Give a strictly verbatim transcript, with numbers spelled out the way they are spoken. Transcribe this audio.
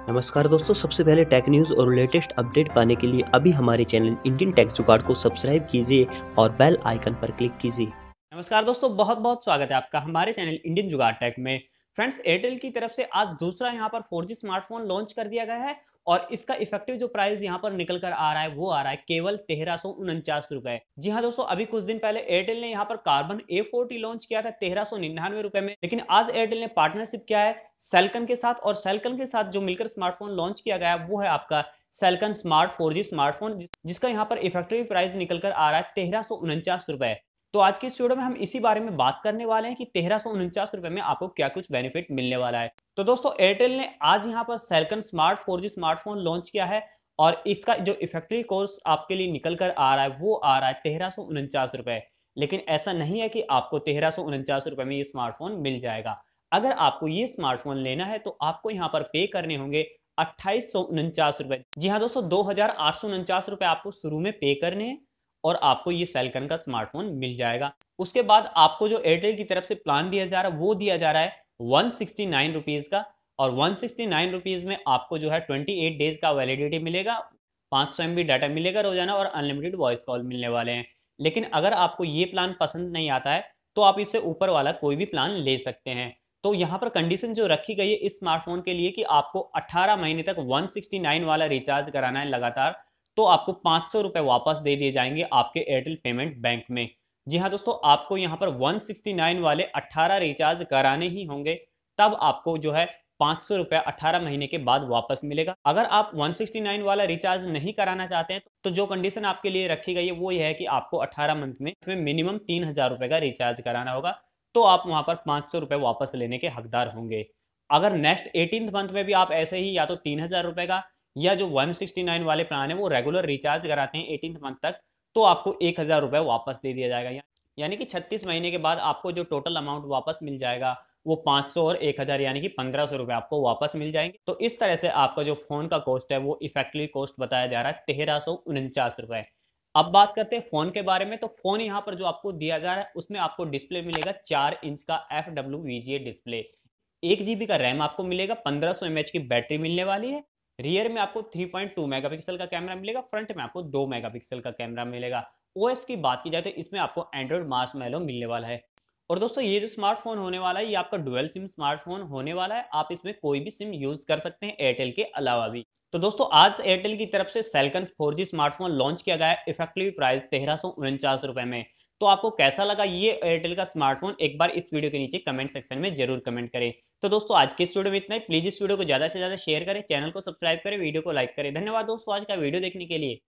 नमस्कार दोस्तों, सबसे पहले टेक न्यूज़ और लेटेस्ट अपडेट पाने के लिए अभी हमारे चैनल इंडियन टेक जुगाड़ को सब्सक्राइब कीजिए और बेल आइकन पर क्लिक कीजिए। नमस्कार दोस्तों, बहुत बहुत स्वागत है आपका हमारे चैनल इंडियन जुगाड़ टेक में। फ्रेंड्स, एयरटेल की तरफ से आज दूसरा यहाँ पर फोर जी स्मार्टफोन लॉन्च कर दिया गया है और इसका इफेक्टिव जो प्राइस यहाँ पर निकल कर आ रहा है वो आ रहा है केवल तेरह सौ उनचास रुपए। जी हाँ दोस्तों, अभी कुछ दिन पहले एयरटेल ने यहाँ पर कार्बन ए फोर्टी लॉन्च किया था तेरह सौ निन्यानवे रुपए में, लेकिन आज एयरटेल ने पार्टनरशिप किया है सेल्कन के साथ और सेल्कन के साथ जो मिलकर स्मार्टफोन लॉन्च किया गया है वो है आपका Celkon smart four G smartphone, जिसका यहाँ पर इफेक्टिव प्राइस निकल कर आ रहा है तेरह सौ उनचास रुपए। तो आज की इस वीडियो में हम इसी बारे में बात करने वाले हैं कि तेरह सौ उनचास रुपए में आपको क्या कुछ बेनिफिट मिलने वाला है। तो दोस्तों, एयरटेल ने आज यहाँ पर Celkon smart four G smartphone launch किया है और इसका जो इफेक्टिव कॉस्ट आपके लिए निकल कर आ रहा है वो आ रहा है तेरह सौ उनचास रुपए। लेकिन ऐसा नहीं है कि आपको तेरह सौ उनचास रुपए में ये स्मार्टफोन मिल जाएगा। अगर आपको ये स्मार्टफोन लेना है तो आपको यहाँ पर पे करने होंगे अट्ठाईस सौ उनचास रुपए। जी हाँ दोस्तों, दो हजार आठ सौ उनचास रुपए आपको शुरू में पे करने हैं और आपको ये सेल्कन का स्मार्टफोन मिल जाएगा। उसके बाद आपको जो एयरटेल की तरफ से प्लान दिया जा रहा है वो दिया जा रहा है वन सिक्सटी नाइन रुपीज का, और वन सिक्सटी नाइन रुपीज में आपको जो है ट्वेंटी एट डेज का वैलिडिटी मिलेगा, पाँच सौ एम बी डाटा मिलेगा रोजाना और अनलिमिटेड वॉइस कॉल मिलने वाले हैं। लेकिन अगर आपको ये प्लान पसंद नहीं आता है तो आप इससे ऊपर वाला कोई भी प्लान ले सकते हैं। तो यहाँ पर कंडीशन जो रखी गई है इस स्मार्टफोन के लिए कि आपको अठारह महीने तक वन सिक्सटी नाइन वाला रिचार्ज कराना है लगातार, तो आपको पाँच सौ रुपए वापस दे दिए जाएंगे आपके एयरटेल पेमेंट बैंक में। जी हाँ दोस्तों, आपको यहाँ पर वन सिक्सटी नाइन वाले अठारह रिचार्ज कराने ही होंगे, तब आपको जो है पाँच सौ रुपया अठारह महीने के बाद वापस मिलेगा। अगर आप वन सिक्सटी नाइन वाला रिचार्ज नहीं कराना चाहते हैं तो जो कंडीशन आपके लिए रखी गई है वो ये है कि आपको अठारह मंथ में मिनिमम तीन हजार रुपए का रिचार्ज कराना होगा, तो आप वहां पर पाँच सौ रुपए वापस लेने के हकदार होंगे। अगर नेक्स्ट एटीन मंथ में भी आप ऐसे ही या तो तीन हजार रुपए का या जो वन सिक्सटी नाइन वाले प्लान है वो रेगुलर रिचार्ज कराते हैं एटीन मंथ तक, तो आपको एक हजार रुपए वापस दे दिया जाएगा। यानी कि छत्तीस महीने के बाद आपको जो टोटल अमाउंट वापस मिल जाएगा वो पाँच सौ और एक हजार यानी कि पंद्रह सौ रुपए आपको वापस मिल जाएंगे। तो इस तरह से आपका जो फोन का कॉस्ट है वो इफेक्टिव कॉस्ट बताया जा रहा है तेरह सौ उनचास रुपए। अब बात करते हैं फोन के बारे में। तो फोन यहाँ पर जो आपको दिया जा रहा है उसमें आपको डिस्प्ले मिलेगा चार इंच का F W V G A display, एक जीबी का रैम आपको मिलेगा, पंद्रह सौ एम एच की बैटरी मिलने वाली है। रियर में आपको थ्री पॉइंट टू मेगापिक्सल का कैमरा मिलेगा, फ्रंट में आपको दो मेगापिक्सल का कैमरा मिलेगा। ओएस की बात की जाए तो इसमें आपको एंड्रॉइड मार्शमैलो मिलने वाला है। और दोस्तों, ये जो स्मार्टफोन होने वाला है ये आपका डुअल सिम स्मार्टफोन होने वाला है, आप इसमें कोई भी सिम यूज कर सकते हैं एयरटेल के अलावा भी। तो दोस्तों, आज एयरटेल की तरफ से Celkon four G smartphone launch किया गया है इफेक्टिव प्राइस तेरह सौ उनचास रुपए में। तो आपको कैसा लगा ये एयरटेल का स्मार्टफोन, एक बार इस वीडियो के नीचे कमेंट सेक्शन में जरूर कमेंट करें। तो दोस्तों, आज के इस वीडियो में इतना ही। प्लीज इस वीडियो को ज्यादा से ज्यादा शेयर करें, चैनल को सब्सक्राइब करें, वीडियो को लाइक करें। धन्यवाद दोस्तों आज का वीडियो देखने के लिए।